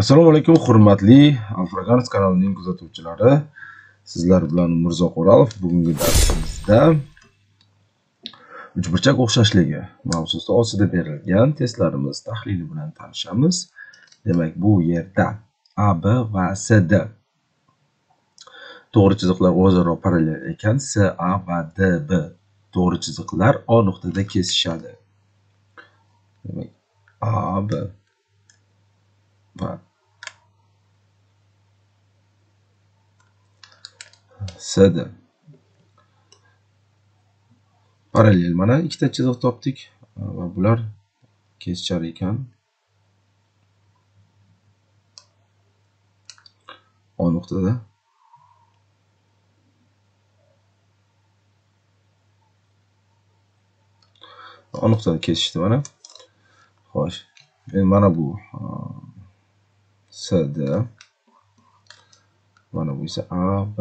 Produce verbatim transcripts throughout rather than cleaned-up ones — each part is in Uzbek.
Assalomu alaykum, hurmatli Afrikaans kanalining kuzatuvchilari. Sizlar bilan Mirzo Qo'ralov. Bugungi darsimizda uchburchak o'xshashligi mavzusi ostida berilgan testlarimiz tahlili bilan tanishamiz. Demak, bu yerda A, B va S, D to'g'ri chiziqlar o'zaro parallel ekan, S, A va D, B to'g'ri chiziqlar O nuqtada kesishadi. Demak, A, B va S, D parallel, mana ikkita chiziq topdik va bular kesishar ekan. O nuqtada O nuqtada kesishdi mana. Xo'sh, endi mana bu S, D, mana bu esa A, B.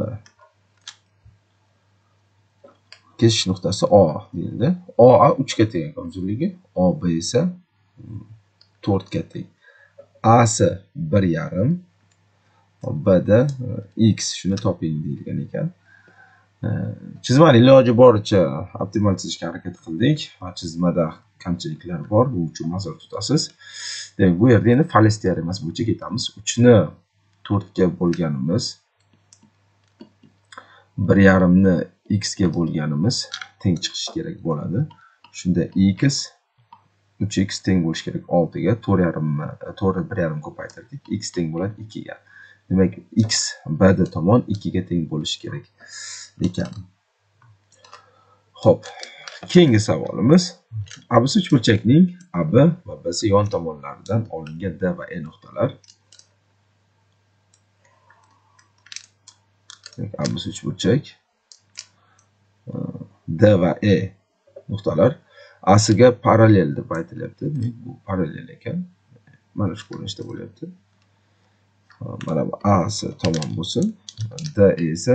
Kesish nuqtasi O deyildi. O A uch ga teng ekan uzunligi, O B esa to'rt ga teng. A S bir yarim, B da X shuni toping deyilgan ekan. Chizmani iloji boricha optimal chizishga harakat qildik. Va chizmada kamchiliklar bor, bu uchun ma'zur tutasiz. Demak, bu yerda endi Fales teoremasi bo'yicha ketamiz. uch ni to'rt ga bo'lganimiz, bir yarim ni X ga bo'lganimiz teng chiqishi kerak bo'ladi. Shunda X uch X teng bo'lishi kerak olti ga, to'rt yarim ni to'rt bir yarim ko'paytirdik. X teng bo'ladi ikki ga. Demak, X B D tomon ikki ga teng bo'lishi kerak ekan. Xo'p, keyingi savolimiz abs uchburchakning A B va B C yon tomonlaridan olingan D va E nuqtalar. Demak, abs uchburchak D va E nuqtalar A'siga parallel deb aytilyapti. Demak, bu parallel ekan. Mana shu ko'rinishda bo'lyapti. Mana bu A S tomon bo'lsin, D esa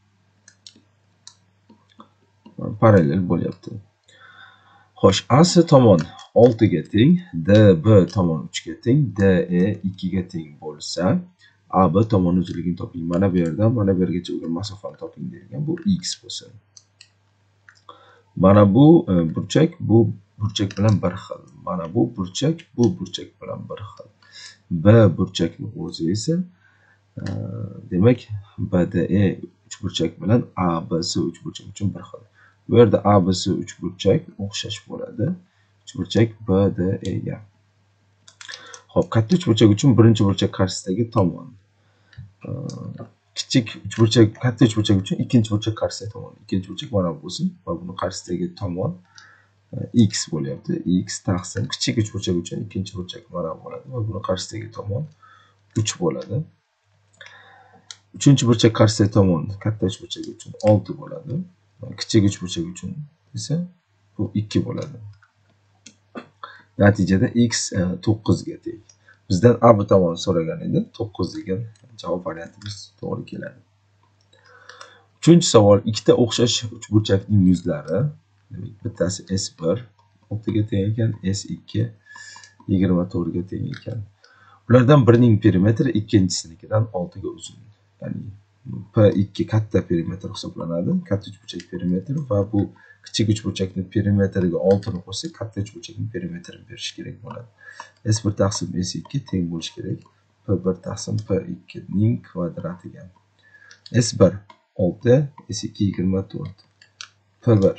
parallel bo'lyapti. Xo'sh, A S tomon olti ga teng, D B tomon uch ga teng, D E ikki ga teng bo'lsa, A B tomon uzunligini toping. Mana bu yerdan mana bu yergacha bo'lgan masofani toping deyilgan. Bu X bo'lsin. Mana bu burchak bu burchak bilan bir xil. Mana bu burchak bu burchak bilan bir xil. B burchakning o'zi esa demak B D E uchburchak bilan A B S uchburchak uchun bir xil. Bu yerda A B S uchburchak o'xshash bo'ladi. Uchburchak B D E ga. Xo'p, katta uchburchak uchun birinchi burchak qarshisidagi tomon. Kichik uchburchak, katta uchburchak uchun ikkinchi burchak qarshisidagi tomon. Ikkinchi burchak mana bu bo'lsin va buni qarshisidagi tomon X bo'lyapti. X taqsim kichik uchburchak uchun ikkinchi burchak mana bu bo'ladi va buni qarshisidagi tomon uch bo'ladi. Uchinchi burchak qarshisidagi tomon katta uchburchak uchun olti bo'ladi. Kichik uchburchak uchun esa bu ikki bo'ladi. Natijada X to'qqiz ga teng. Bizdan A B tomon so'ragan edi. to'qqiz degan javob variantimiz to'g'ri keladi. Uchinchi savol, ikkita o'xshash uchburchakning yuzlari. Demak, bittasi S bir olti ga teng ekan, S ikki yigirma to'rt ga teng ekan. Ulardan birining perimetri ikkinchisidan olti ga uzun. Ya'ni P ikki katta perimetr hisoblanadi. Katta uchburchak perimetri va bu kichik uchburchakning perimetriga olti ni qo'shsak, katta uchburchakning perimetrini berish kerak bo'ladi. S bir taqsim S ikki teng bo'lishi kerak P bir taqsim P ikki ning kvadratiga. S bir olti, S ikki yigirma to'rt. P bir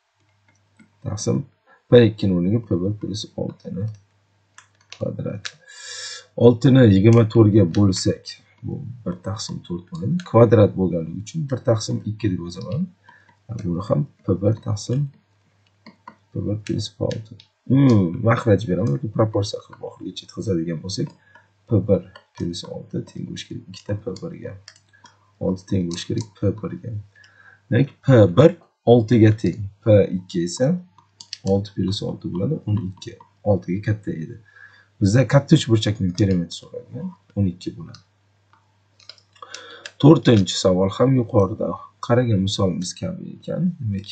taqsim P ikki ning o'rniga P bir plus olti ni kvadrat. olti ni yigirma to'rt ga bo'lsak, bu bir taqsim to'rt bo'ladi. Kvadrat bo'lganligi uchun bir taqsim ikki deb yozaman. Buni ham P bir taqsim P bir plus olti. Hmm, mahraj beraman, proporsiya qilib oxirigacha yetkazadigan bo'lsak, P bir plus olti teng bo'lishi kerak. ikkita P bir ga. olti teng bo'lishi kerak P bir ga. Demak, P bir olti ga teng. P ikki esa olti plus olti bo'ladi, o'n ikki. olti ga katta edi. Bizda katta uchburchakning perimetri so'ralgan, o'n ikki bo'ladi. To'rtinchi savol ham yuqorida qaragan misolimiz kabi ekan. Demak,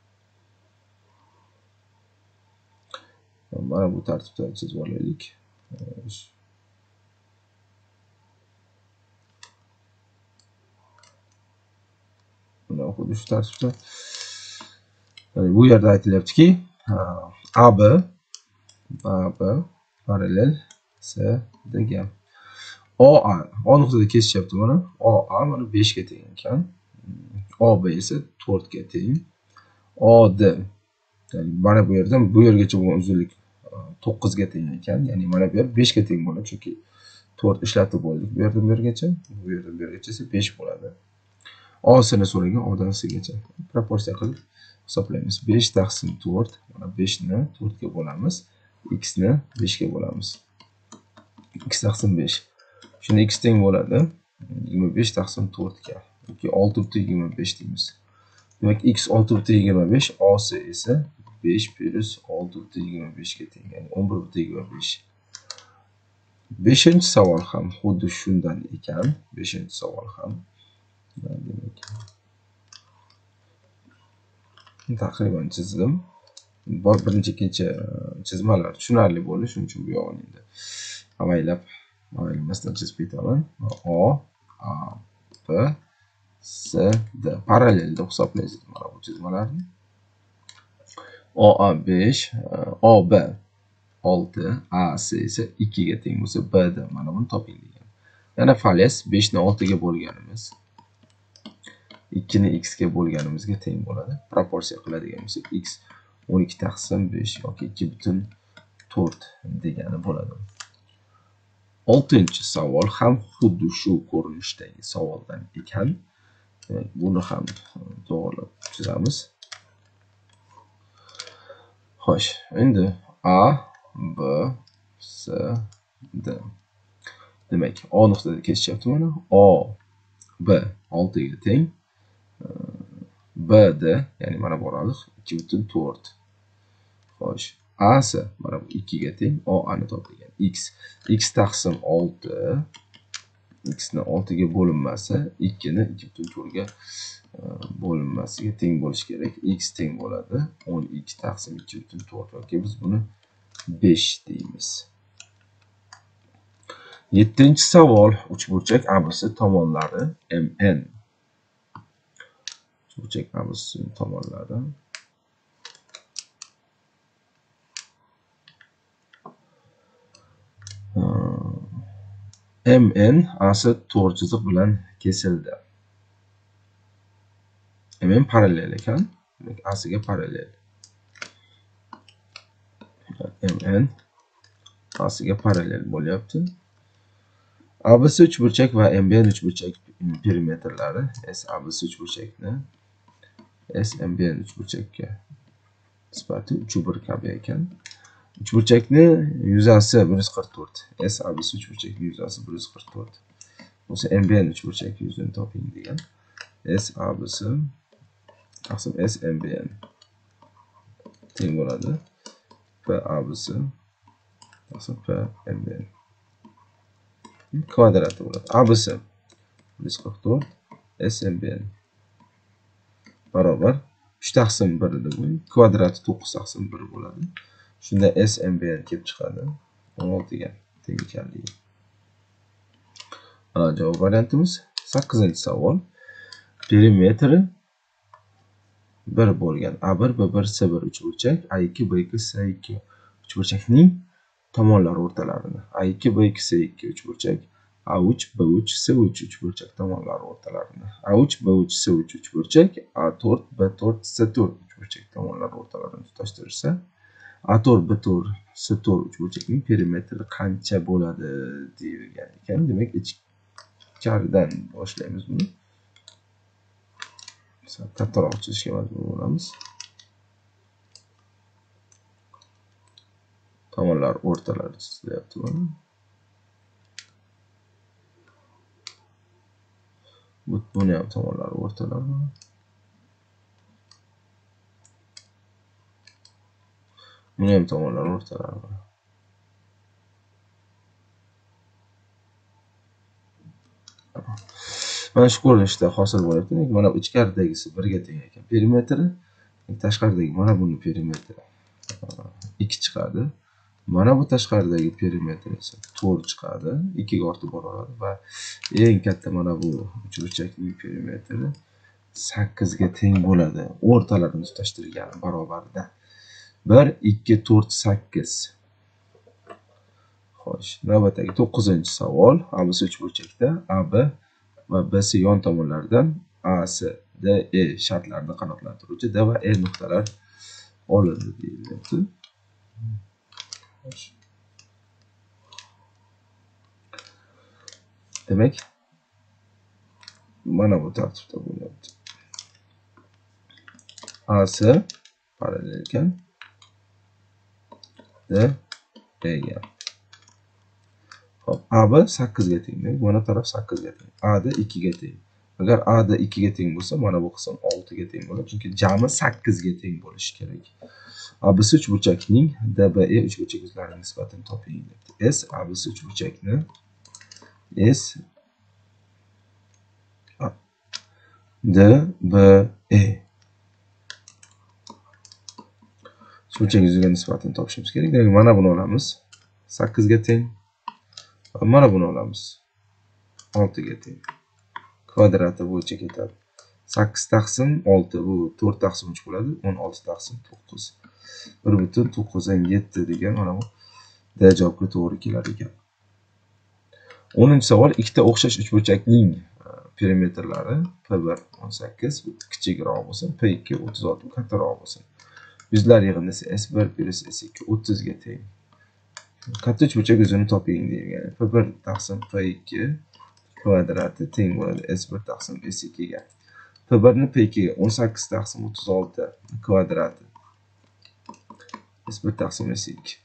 mana bu tartibda chizib olaylik. Buni xuddi shu tartibda. Yani bu yerda aytilyaptiki, A B A B parallel S degan. O A O nuqtada kesishyapti mana. O A mana besh ga teng ekan. O B esa to'rt ga teng. O D yani mana bu yerdan bu yergacha bo'lgan uzunlik to'qqiz ga teng ekan. Ya'ni mana bu yer besh ga teng bo'ladi, chunki to'rt ishlatib bo'ldik. Bu yerdan bu yergacha, bu yerdan bu yergacha esa besh bo'ladi. O sini so'ragan, O'dan S'gacha proporsiya qilib hisoblaymiz. besh taqsim to'rt, mana besh ni to'rt ga bo'lamiz, x ni besh ga bo'lamiz. X taqsim besh. Shunda x teng bo'ladi yigirma besh taqsim to'rt ga yoki olti butun yigirma besh deymiz. Demak x olti butun yigirma besh, O S esa besh plus olti butun yigirma besh ga teng, ya'ni o'n bir butun yigirma besh. beshinchi savol ham xuddi shundan ekan. beshinchi savol ham demak taqriban chizdim. Birinchi, ikkinchi chizmalar tushunarli bo'ldi, shuning uchun bu yog'ini endi avaylab avaylamasdan chizib ketaman. O A B S D parallel deb hisoblaysiz mana bu chizmalarni. O A besh, O B olti, A S esa ikki ga teng bo'lsa, B D mana buni toping degan. Yana falyas besh ni olti ga bo'lganimiz, ikki ni x ga bo'lganimizga teng bo'ladi. Proporsiya qiladigan bo'lsak, x o'n ikki taqsim besh yoki ikki butun to'rt degani bo'ladi. oltinchi savol ham xuddi shu ko'rinishdagi savoldan ekan. Demak, buni ham to'g'rilab chizamiz. Xo'sh, endi A B S D. Demak, O nuqtada kesishyapti mana. O B olti ga teng. B D ya'ni mana bu oraliq ikki butun to'rt. Xo'sh, A esa mana bu ikki ga teng. O A ni topilgan. X x taqsim olti, x ni olti ga bo'linmasi ikki ni ikki butun to'rt ga bo'linmasiga teng bo'lishi kerak. X teng bo'ladi o'n ikki taqsim ikki butun to'rt yoki biz buni besh deymiz. yettinchi savol uchburchak A B C tomonlari M N. Uchburchak A B C tomonlari M N A'si to'rt chiziq bilan kesildi. M N parallel ekan. Demak, A'siga parallel. M N A'siga parallel bo'lyapti. A B C uchburchak va M B N uchburchak perimetrlari S A B C uchburchakni S M B N uchburchakka nisbati uch bir kabi ekan. Uchburchakni yuzasi bir yuz qirq to'rt. S A B C uchburchakning yuzasi bir yuz qirq to'rt. Bo'lsa M B N uchburchak yuzini toping degan. S A B C taqsim S M B N teng bo'ladi. P A B C taqsim P M B N kvadrati bo'ladi. A B C bir yuz qirq to'rt, S M B N barobar uch taqsim bir edi bu. Kvadrati to'qqiz taqsim bir bo'ladi. Shunda S M B N kelib chiqadi o'n olti ga teng ekanligi. Javob variantimiz sakkizinchi savol. Perimetri bir bo'lgan A bir B bir S bir uchburchak A ikki B ikki S ikki uchburchakning tomonlari o'rtalarini. A ikki B ikki S ikki uchburchak A uch B uch S uch uchburchak tomonlari o'rtalarini. A uch B uch S uch uchburchak A to'rt B to'rt S to'rt uchburchak tomonlari o'rtalarini tutashtirsa, A to'rt B to'rt S to'rt uchburchakning perimetri qancha bo'ladi deyilgan ekan. Demak, ichkaridan boshlaymiz buni. Kattaroq chizishga majbur bo'lamiz. Tomonlar o'rtalari chizilyapti mana. Buni ham tomonlar o'rtalari. Buni ham tomonlar o'rtalari. Mana shu ko'rinishda hosil bo'lyapti. Mana ichkaridagisi bir ga teng ekan. Perimetri tashqaridagi mana buni perimetri ikki chiqadi. Mana bu tashqaridagi perimetr esa to'rt chiqadi. ikki ga ortib boraveradi va eng katta mana bu uchburchakning perimetri sakkiz ga teng bo'ladi. O'rtalarini tutashtirgani barobarida. bir, ikki, to'rt, sakkiz. Xo'sh, navbatdagi to'qqizinchi savol. A B C uchburchakda A B va B C yon tomonlaridan A, C, D, E shartlarini qanoatlantiruvchi D va E nuqtalar olindi deyilyapti. Demak, mana bu tartibda bo'lyapti. A C parallel ekan. D, E ga. Hop, A B sakkiz ga teng. Mana taraf sakkiz ga teng. A da ikki ga teng. Agar A da ikki ga teng bo'lsa, mana bu qism olti ga teng bo'ladi. Chunki jami sakkiz ga teng bo'lishi kerak. A B C uchburchakning D B E uchburchak yuzlarining nisbatini toping debdi. S A B C uchburchakni S D B E uchburchak yuziga nisbatini topishimiz kerak. Demak, mana buni olamiz. sakkiz ga teng. Mana buni olamiz. olti ga teng. Kvadrati bo'yicha ketadi. sakkiz taqsim olti bu to'rt taqsim uch bo'ladi. o'n olti taqsim to'qqiz. bir butun to'qqizdan yetti degan mana bu D javobga to'g'ri kelar ekan. o'ninchi savol. Ikkita o'xshash uchburchakning perimetrlari P bir o'n sakkiz kichikroq bo'lsa, P ikki o'ttiz olti kattaroq bo'lsa. Yuzlar yig'indisi S bir plus S ikki o'ttiz ga teng. Katta uchburchak yuzini toping degan. P bir taqsim P ikki kvadrati teng bo'ladi S bir taqsim S ikki ga. P bir ni P ikki ga o'n sakkiz taqsim o'ttiz olti kvadrati S bir taqsim S ikki.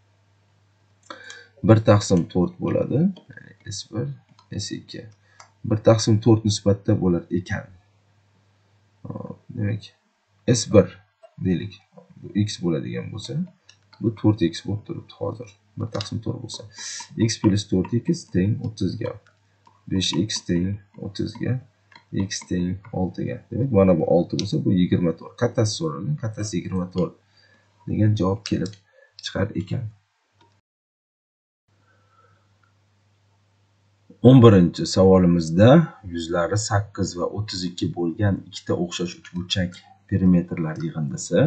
bir taqsim to'rt bo'ladi. S bir S ikki. bir taqsim to'rt nisbatda bo'lar ekan. Demak, S bir deylik. Bu x bo'ladigan bo'lsa, bu to'rt x bo'lib turibdi hozir. bir taqsim to'rt bo'lsa, x plus to'rt x teng o'ttiz ga. besh x teng o'ttiz ga. X teng olti ga. Demak, mana bu olti bo'lsa, bu yigirma to'rt. Kattasi so'ralgan, kattasi yigirma to'rt degan javob kelib chiqar ekan. o'n birinchi savolimizda yuzlari sakkiz va o'ttiz ikki bo'lgan ikkita o'xshash uchburchak perimetrlar yig'indisi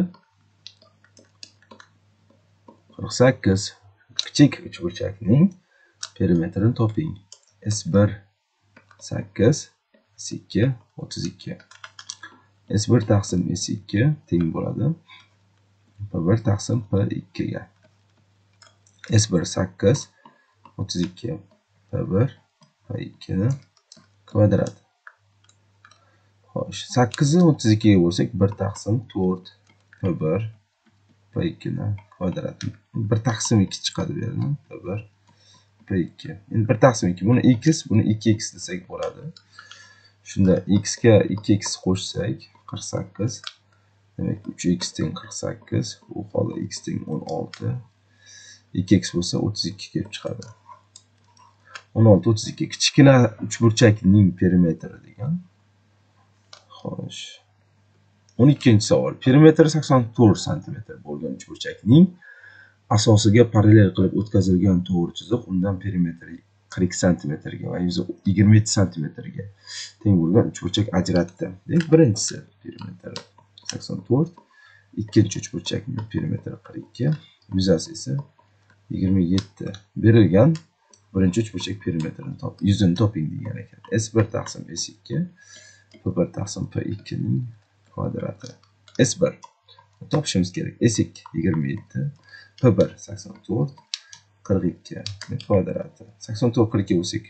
qirq sakkiz. Kichik uchburchakning perimetrini toping. S bir sakkiz, S ikki o'ttiz ikki. S bir taqsim S ikki teng bo'ladi P bir taqsim P ikki ga. S bir sakkiz, o'ttiz ikki, P bir P ikki ni kvadrati. Xo'sh, sakkiz ni o'ttiz ikki ga bo'lsak, bir taqsim to'rt P bir P ikki ni kvadrati. bir taqsim ikki chiqadi bu yerdan. P bir P ikki. Endi bir taqsim ikki. Buni x, buni ikki x desak bo'ladi. Shunda x ga ikki x qo'shsak qirq sakkiz. Demak, uch x teng qirq sakkiz. Bu holda x teng o'n olti. ikki x bo'lsa o'ttiz ikki kelib chiqadi. o'n olti o'ttiz ikki kichkina uchburchakning perimetri degan. Xo'sh. o'n ikkinchi savol. Perimetri sakson to'rt santimetr bo'lgan uchburchakning asosiga parallel qilib o'tkazilgan to'g'ri chiziq undan perimetri qirq ikki santimetrga va yuzi yigirma yetti santimetrga teng bo'lgan uchburchak ajratdi. Demak, birinchisi perimetri sakson to'rt, ikkinchi uchburchakning perimetri qirq ikki, yuzasi esa yigirma yetti berilgan. Birinchi uchburchak perimetrini top, yuzini toping degan ekan. S bir taqsim S ikki, P bir taqsim P ikki ning kvadrati. S bir topishimiz kerak. S ikki yigirma yetti, P bir sakson to'rt, qirq ikki kvadrati. sakson to'rt qirq ikki bo'lsak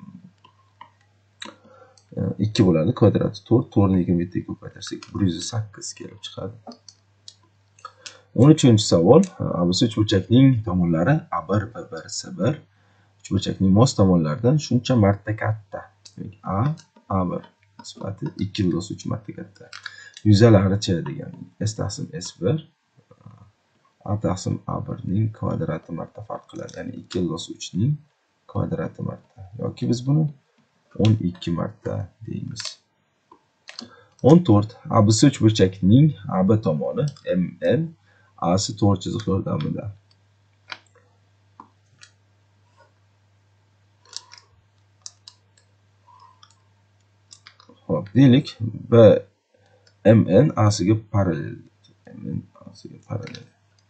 ikki bo'ladi, kvadrati to'rt, to'rt ni yigirma yetti ga ko'paytirsak bir yuz sakkiz kelib chiqadi. o'n uchinchi savol. A B C uchburchakning tomonlari A bir, B bir, C bir uchburchakning mos tomonlaridan shuncha marta katta. Demak, A, A bir nisbati ikki plus uch marta katta. Yuzalari-chi degan. S taqsim S bir, A taqsim A bir ning kvadrati marta farq qiladi. Ya'ni ikki plus uch ning kvadrati marta. Yoki biz buni o'n ikki marta deymiz. o'n to'rt. A B C uchburchakning A B tomoni M N, A C to'rt chiziq yordamida deylik B M N A'siga parallel. M N A'siga parallel.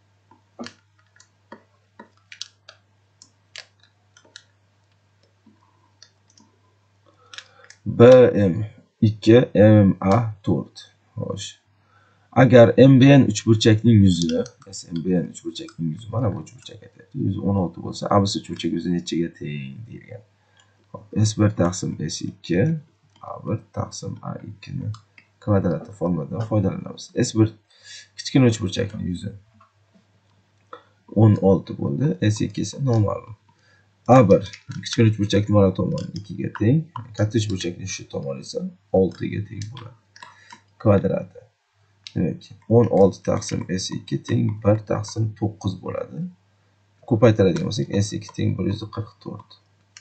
B M ikki, M M A to'rt. Xo'sh. Agar M B N uchburchakning yuzi, M B N uchburchakning yuzi mana bu uchburchak aytyapti. yuz o'n olti bo'lsa, A B C uchburchak yuzi nechaga teng deyilgan. Hop, S bir taqsim S ikki, A bir taqsim A ikki ni kvadrati formuladan foydalanamiz. S bir kichkina uchburchakning yuzi o'n olti bo'ldi. S ikki esa noma'lum. A bir kichkina uchburchakning mana tomoni ikki ga teng, katta uchburchakning shu tomoni esa olti ga teng bo'ladi. Kvadrati. Demak, o'n olti taqsim S ikki teng bir taqsim to'qqiz bo'ladi. Ko'paytiradigan bo'lsak, S ikki teng bir yuz qirq to'rt.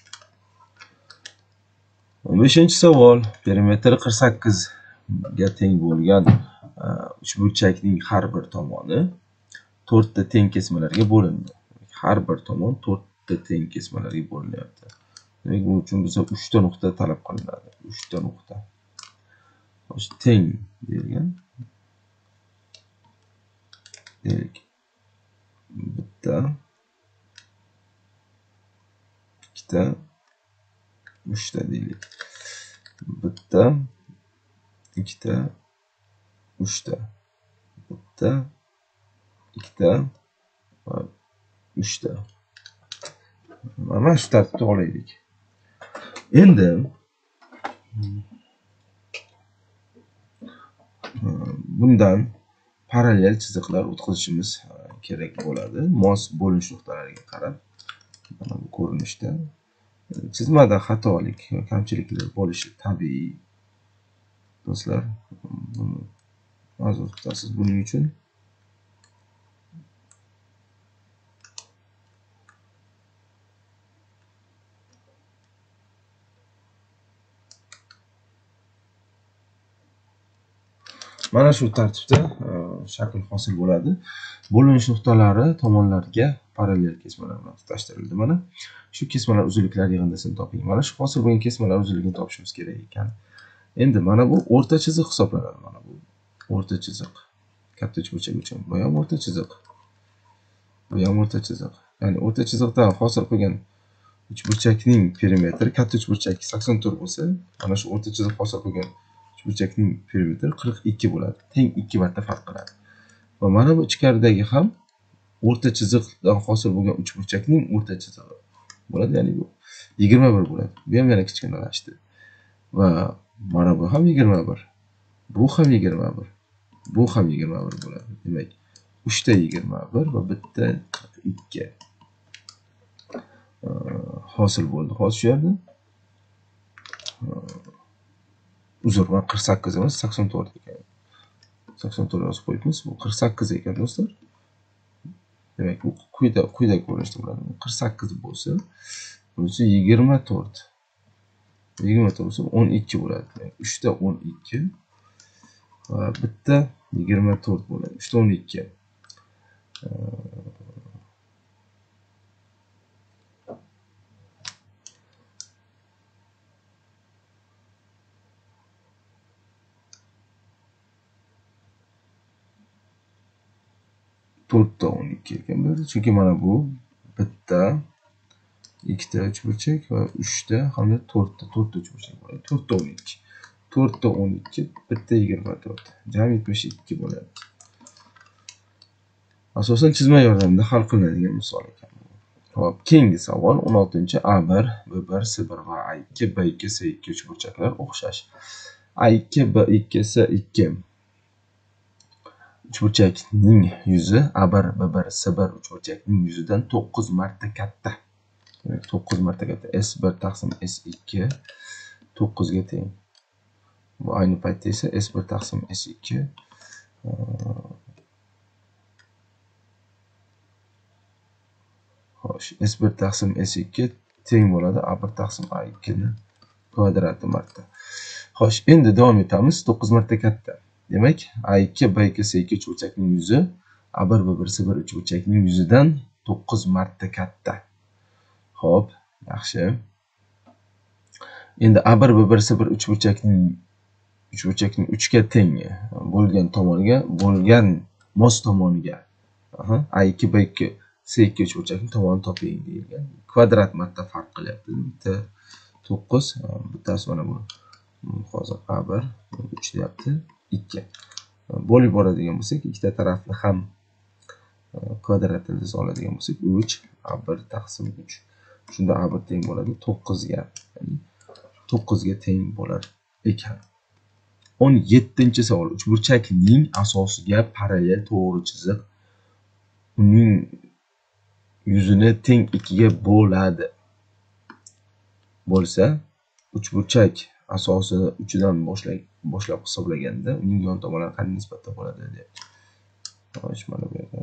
o'n beshinchi savol. Perimetr qirq sakkiz ga teng bo'lgan uchburchakning har bir tomoni to'rt ta teng kesmalarga bo'lindi. Har bir tomon to'rt ta teng kesmalarga bo'linyapti. Demak, bu uchun bizga uch ta nuqta talab qilinadi. uch ta nuqta. Xo'sh, teng deyilgan. Demak, bitta, ikkita, uchta deylik. Bitta, ikkita, uchta. Bitta, ikkita va uchta. Mana shu tartibda olaylik. Endi bundan parallel chiziqlar o'tkazishimiz kerak bo'ladi. Mos bo'linish nuqtalariga qarab. Mana bu ko'rinishda chizmada xatolik va kamchiliklar bo'lishi tabiiy. Do'stlar, buni ma'zur tutasiz buning uchun. Mana shu tartibda shakl hosil bo'ladi. Bo'linish nuqtalari tomonlarga parallel kesmalar bilan tutashtirildi. Mana shu kesmalar uzunliklar yig'indisini toping. Mana shu hosil bo'lgan kesmalar uzunligini topishimiz kerak ekan. Endi mana bu o'rta chiziq hisoblanadi. Mana bu o'rta chiziq. Katta uchburchak uchun bu ham o'rta chiziq. Bu ham o'rta chiziq. Ya'ni o'rta chiziqdan hosil qilgan uchburchakning perimetri katta uchburchak sakson to'rt bo'lsa, mana shu o'rta chiziq hosil qilgan uchburchakning perimetri qirq ikki bo'ladi. Teng ikki marta farq qiladi. Va mana bu ichkaridagi ham o'rta chiziqdan hosil bo'lgan uchburchakning o'rta chizig'i bo'ladi. Ya'ni bu yigirma bir bo'ladi. Bu ham yana kichkinalashdi. Va mana bu ham yigirma bir. Bu ham yigirma bir. Bu ham yigirma bir bo'ladi. Demak, uch ta yigirma bir va bitta qirq ikki hosil bo'ldi. Hozir shu yerda uzr, va qirq sakkiz emas, sakson to'rt ekan. sakson to'rt yozib qo'yibmiz. Bu qirq sakkiz ekan do'stlar. Demak, bu quyida quyida ko'rinishda bo'ladi. qirq sakkiz bo'lsa, bunisi yigirma to'rt. yigirma to'rt bo'lsa o'n ikki bo'ladi. Demak, uch ta o'n ikki va bitta yigirma to'rt bo'ladi. uch ta o'n ikki. to'rt ta o'n ikki ekan bo'ladi. Chunki mana bu bitta, ikkita uchburchak va uch ta hamda to'rt ta to'rt ta uchburchak bo'ladi. to'rt ta o'n ikki. to'rt ta o'n ikki, bitta yigirma to'rt. Jami yetmish ikki bo'ladi. Asosan chizma yordamida hal qilinadigan misol ekan. Xo'p, keyingi savol o'n oltinchi. A bir, B bir, C bir va A ikki, B ikki, C ikki uchburchaklar o'xshash. A ikki, B ikki, C ikki uchburchakning yuzi A bir, B bir, C bir uchburchakning yuzidan to'qqiz marta katta. Demak, to'qqiz marta katta. S bir taqsim S ikki to'qqiz ga teng. Bu ayni paytda esa S bir taqsim S ikki xo'sh, S bir taqsim S ikki teng bo'ladi A bir taqsim A ikki ni kvadrati marta. Xo'sh, endi davom etamiz. to'qqiz marta katta. Demak, A ikki, B ikki, C ikki uchburchakning yuzi A bir, B bir, C bir uchburchakning yuzidan to'qqiz marta katta. Xo'p, yaxshi. Endi A bir, B bir, C bir uchburchakning uchburchakning uchga tengi bo'lgan tomoniga bo'lgan mos tomoniga aha a ikki b ikki c ikki uchburchakning tomonini toping deyilgan. Kvadrat marta farq qilyapti. Bitta to'qqiz, bittasi mana bu hozir a bir uch deyapti, ikki. Bo'lib boradigan bo'lsak, ikkita tarafni ham kvadratini oladigan bo'lsak, uch a bir taqsim uch. Shunda a bir teng bo'ladi to'qqiz ga. Ya'ni to'qqiz ga teng bo'lar ekan. o'n yettinchi savol. Uchburchakning asosiga parallel to'g'ri chiziq uning yuzini teng ikkiga bo'ladi. Bo'lsa, uchburchak asosini uchidan boshlab boshlab hisoblaganda uning yon tomonlari qanday nisbatda bo'ladi deyapti. Xo'sh, mana bu yerda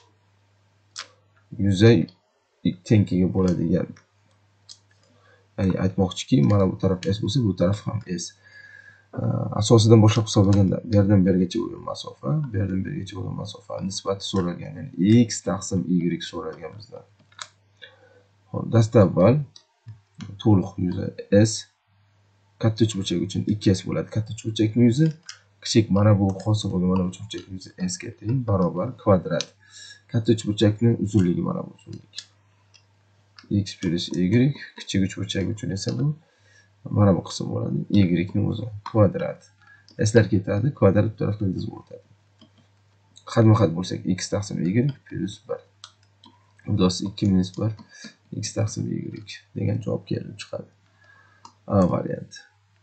yuzi teng ikkiga bo'ladigan. Ya'ni aytmoqchiki, mana bu taraf s bo'lsa, bu taraf ham s. Asosidan boshlab hisoblaganda bu yerdan bu yergacha bo'lgan masofa, bu yerdan bu yergacha bo'lgan masofa nisbati so'ralgan. Ya'ni x taqsim y so'ralgan bizdan. Xo'p, dastavval to'liq yuzi s katta uchburchak uchun ikki s bo'ladi. Katta uchburchakning yuzi kichik mana bu hosil bo'lgan mana bu uchburchakning yuzi s ga teng barobar kvadrat. Katta uchburchakning uzunligi mana bu uzunlik. X plus y kichik uchburchak uchun esa bu mana bu qism bo'ladi. Y ning o'zi kvadrat. Slar ketadi, kvadrat tarafdan dizib o'tadi. Xatma-xat bo'lsak x taqsim y plus bir. Plus ikki minus bir x taqsim y degan javob kelib chiqadi. A varianti.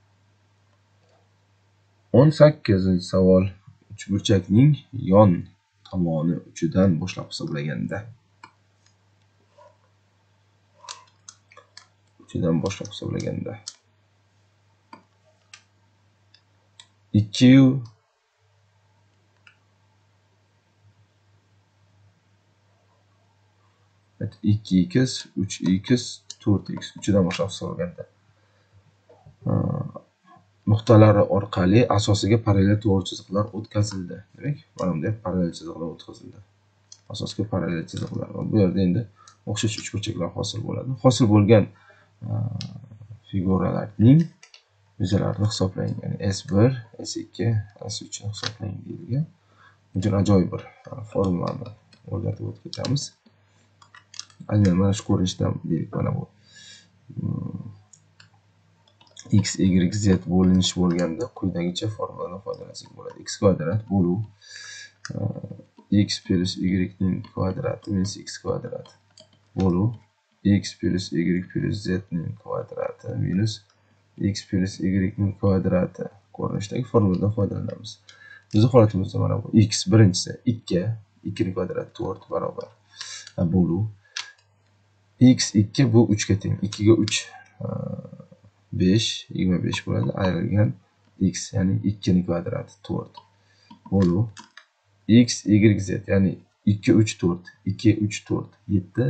o'n sakkizinchi savol. Uchburchakning yon tomoni uchidan boshlab hisoblaganda uchidan boshlab hisoblaganda ikki yu ikki x, uch x, to'rt x uchidan boshlab hisoblaganda nuqtalari orqali asosiga parallel to'g'ri chiziqlar o'tkazildi. Demak, mana bunday parallel chiziqlar o'tkazildi. Asosga parallel chiziqlar. Bu yerda endi o'xshash uchburchaklar hosil bo'ladi. Hosil bo'lgan figuralarning yuzalarini hisoblang. Ya'ni s bir, s ikki, s uch ni hisoblang deyilgan. Buncha ajoyib bir formulani o'rgatib o'tib ketamiz. Aynan mana shu ko'rinishdan deylik, mana bu x, y, z bo'linish bo'lganda quyidagicha formuladan foydalansak bo'ladi. X kvadrat bo'luv x plus y ning kvadrati minus x kvadrat bo'luv x plus y plus z ning kvadrati minus x plus y ning kvadrati ko'rinishdagi formuladan foydalanamiz. Bizning holatimizda mana bu x birinchisi ikki, ikki ning kvadrati to'rt barobar bo'luv x ikki bu uch ga teng. ikki ga uch besh, yigirma besh bo'ladi. Ayrilgan x, ya'ni ikki ning kvadrati to'rt bo'luv x, y, z, ya'ni ikki, uch, to'rt, ikki, uch, to'rt, yetti,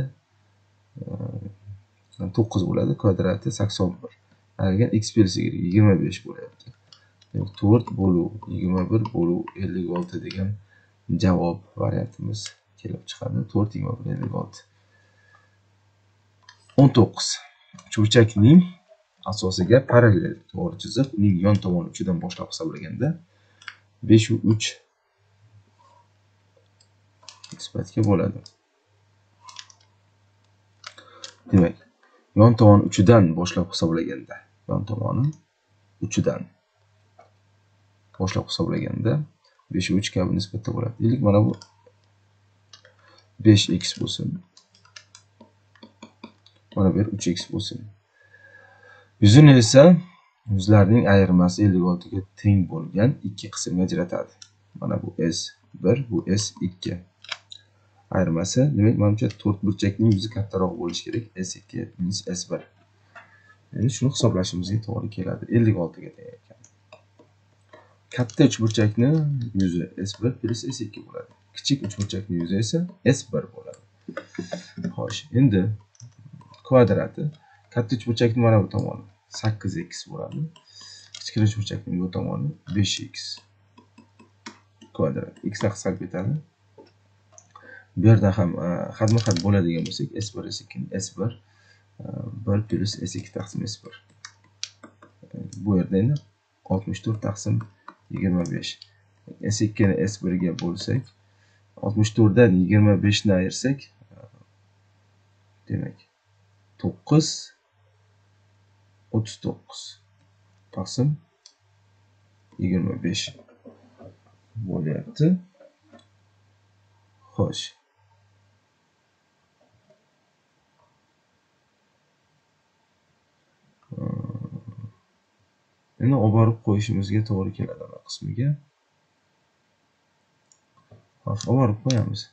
to'qqiz bo'ladi. Kvadrati sakson bir. Ayrilgan x plus y yigirma besh bo'lyapti. to'rt bo'luv yigirma bir bo'luv ellik olti degan javob variantimiz kelib chiqadi. to'rt, yigirma bir, ellik olti. o'n to'qqiz. Uchburchakning asosiga parallel to'g'ri chiziq uning yon tomoni uchidan boshlab hisoblaganda besh u uch nisbatga bo'ladi. Demak, yon tomoni uchidan boshlab hisoblaganda, yon tomoni uchidan boshlab hisoblaganda besh u uch kabi nisbatda bo'ladi. Deylik, mana bu besh x bo'lsin. Mana bu uch x bo'lsin. Yuzini esa yuzlarning ayirmasi ellik olti ga teng bo'lgan ikki qismga ajratadi. Mana bu s bir, bu s ikki. Ayirmasi, demak, menimcha to'rt burchakning yuzi kattaroq bo'lishi kerak. s ikki minus s bir. Endi shuni hisoblashimizga to'g'ri keladi. ellik olti ga teng ekan. Katta uchburchakni yuzi s bir plus s ikki bo'ladi. Kichik uchburchakning yuzi esa s bir bo'ladi. Xo'sh, endi kvadrati katta uchburchakning mana bu tomoni sakkiz x bo'ladi. Kichik uchburchakning bu tomoni besh x kvadrat. X taqsim ketadi. Bu yerda ham xatma-xat bo'ladigan bo'lsak, s bir, s ikki, s bir, bir plus s ikki taqsim s bir. Bu yerda endi oltmish to'rt taqsim yigirma besh. S ikki ni S bir ga bo'lsak, oltmish to'rt dan yigirma besh ni ayirsak, demak to'qqiz o'ttiz to'qqiz taqsim yigirma besh bo'lyapti. Xo'sh. Endi olib borib qo'yishimizga to'g'ri keladi ana qismiga. Xo'sh, olib borib qo'yamiz.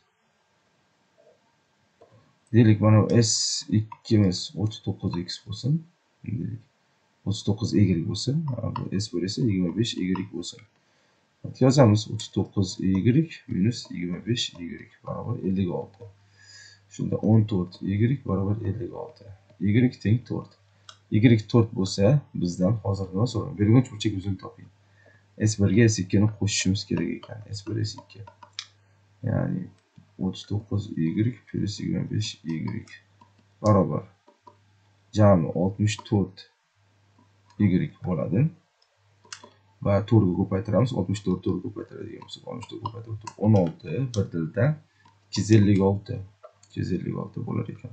Deylik, mana S ikki miz o'ttiz to'qqiz x bo'lsin. Deylik, o'ttiz to'qqiz y bo'lsin. Bu S bir esa yigirma besh y bo'lsin. Yozamiz o'ttiz to'qqiz y minus yigirma besh y barobar ellik olti. Shunda o'n to'rt y barobar ellik olti. Y teng to'rt. Y to'rt bo'lsa, bizdan hozir nima so'rang? Berilgan burchak uzun toping. S bir ga S ikki ni qo'shishimiz kerak ekan. S bir S ikki. Ya'ni o'ttiz to'qqiz y plus yigirma besh y barobar jami oltmish to'rt y bo'ladi. Va to'rt ga ko'paytiramiz. oltmish to'rt to'rt ga ko'paytiradigan bo'lsak, oltmish to'rt ko'paytirib o'n olti, bir dilda ikki yuz ellik olti. ikki yuz ellik olti bo'lar ekan.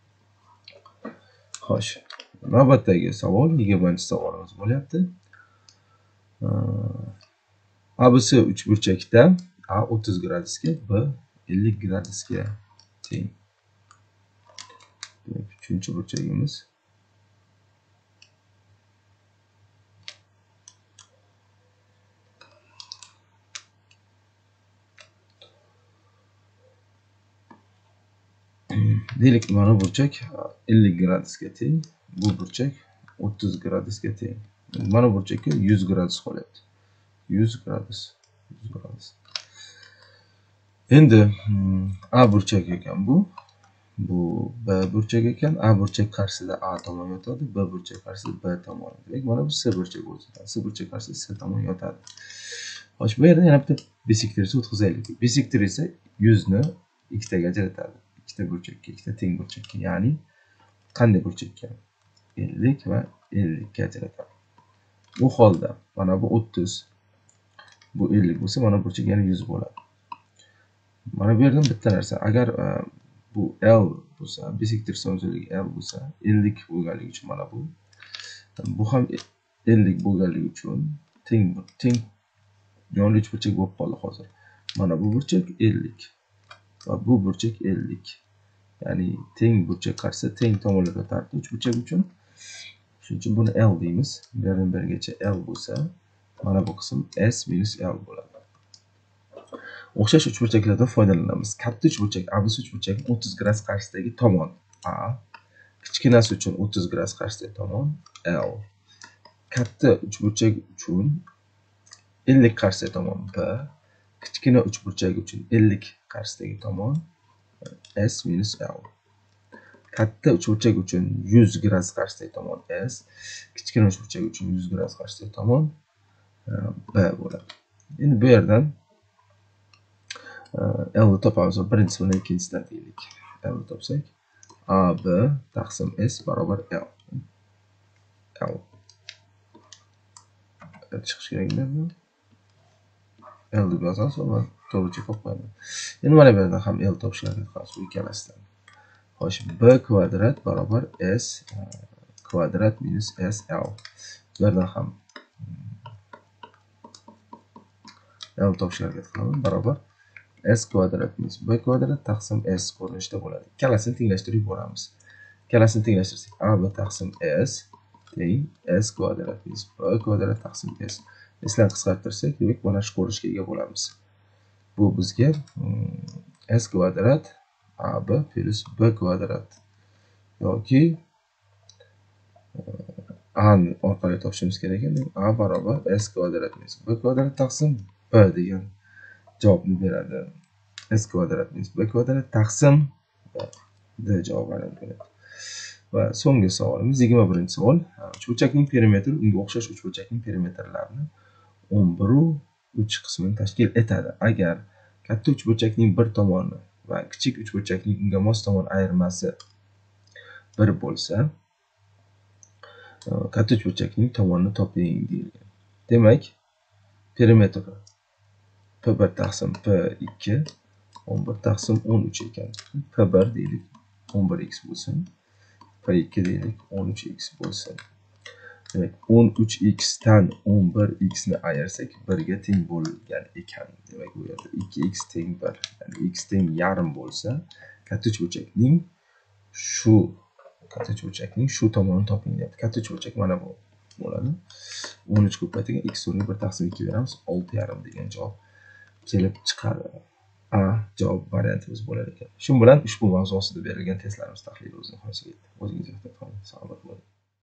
Xo'sh. Navbatdagi savol yigirmanchi savolimiz bo'lyapti. A B C uchburchakda A o'ttiz gradusga, B ellik gradusga teng. uchinchi burchagimiz. Deylik, mana burchak ellik gradusga teng, bu burchak o'ttiz gradusga teng. Mana burchakka yuz gradus qolyapti. yuz gradus, yuz gradus. Endi A burchak ekan bu. Bu B burchak ekan. A burchak qarshisida A tomon yotadi, B burchak qarshisida B tomon. Demak, mana bu C burchak bo'lsa, C burchak qarshisida C tomon yotadi. Xo'sh, bu yerda yana bitta bisektriya o'tkazaylik. Bisektriya esa yuz ni ikkitaga ajratadi. Ikkita burchakka, ikkita teng burchakka, ya'ni qanday burchakka? ellik va ellik ga ajratadi. Bu holda mana bu o'ttiz, bu ellik bo'lsa, mana burchak yana yuz bo'ladi. Mana bu yerdan bitta narsa, agar bu L bo'lsa, bisektriya uzunligi L bo'lsa, ellik bo'lganligi uchun mana bu. Bu ham ellik bo'lganligi uchun teng teng yonli uchburchak bo'lib qoldi hozir. Mana bu burchak ellik va bu burchak ellik. Ya'ni teng burchak qarshisida teng tomonlarga tartib uchburchak uchun. Shuning uchun buni L deymiz. bir dan birgacha L bo'lsa, mana bu qism S minus L bo'ladi. O'xshash uchburchaklardan foydalanamiz. Katta uchburchak A B C uchburchagining o'ttiz gradus qarshisidagi tomon A, kichkinasi uchun o'ttiz gradus qarshisidagi tomon L. Katta uchburchak uchun ellik qarshisidagi tomon B, kichkina uchburchak uchun ellik qarshisidagi tomon S minus L. Katta uchburchak uchun yuz gradus qarshisidagi tomon S, kichkina uchburchak uchun yuz gradus qarshisidagi tomon B bo'ladi. Endi bu yerdan L ni topamiz. Birinchisi bilan ikkinchisidan deylik. L ni topsak, A B taqsim S barobar L. L. Chiqish kerakmi? L deb yozamiz va to'g'richa qo'yib qo'yaman. Endi mana bu yerdan ham L topishga harakat qilamiz bu ikkalasidan. Xo'sh, B kvadrat barobar S kvadrat minus S L. Bu yerdan ham L topishga harakat qilamiz barobar S kvadrat minus B kvadrat taqsim S ko'rinishida bo'ladi. Ikkalasini tenglashtirib yuboramiz. Ikkalasini tenglashtirsak, A B taqsim S teng S kvadrat minus B kvadrat taqsim S. S'larni qisqartirsak, demak, mana shu ko'rinishga ega bo'lamiz. Bu bizga S kvadrat A B plus B kvadrat yoki A ni orqali topishimiz kerak ekan. A barobar S kvadrat minus B kvadrat taqsim B degan javobni beradi. S kvadrat minus B kvadrat taqsim D javobini beradi. Va so'nggi savolimiz yigirma birinchi savol. Uchburchakning perimetri unga o'xshash uchburchakning perimetrlarini o'n bir u uch qismini tashkil etadi. Agar katta uchburchakning bir tomoni va kichik uchburchakning unga mos tomon ayirmasi bir bo'lsa, katta uchburchakning tomonini toping deyilgan. Demak, perimetri P bir taqsim P ikki o'n bir taqsim o'n uch ekan. P bir deylik o'n bir x bo'lsin. P ikki deylik o'n uch x bo'lsin. Demak, o'n uch x dan o'n bir x ni ayirsak bir ga teng bo'lgan ekan. Demak, bu yerda ikki x teng bir, ya'ni x teng yarim bo'lsa, katta uchburchakning shu katta uchburchakning shu tomonini toping deyapti. Katta uchburchak mana bu bo'ladi. o'n uch ko'paytirgan x o'rniga bir taqsim ikki beramiz, olti yarim degan javob kelib chiqadi. A javob variantimiz bo'lar ekan. Shu bilan ushbu mavzu ostida berilgan testlarimiz tahlili o'z nihoyasiga yetdi. O'zingiz ehtiyot qiling. Salomat bo'ling.